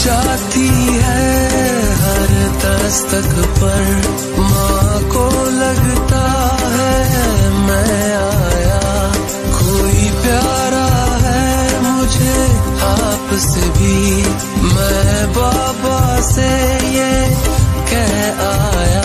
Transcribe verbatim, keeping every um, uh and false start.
जाती है हर दस्तक पर, माँ को लगता है मैं आया, कोई प्यारा है मुझे आपसे भी, मैं बाबा से ये कह आया।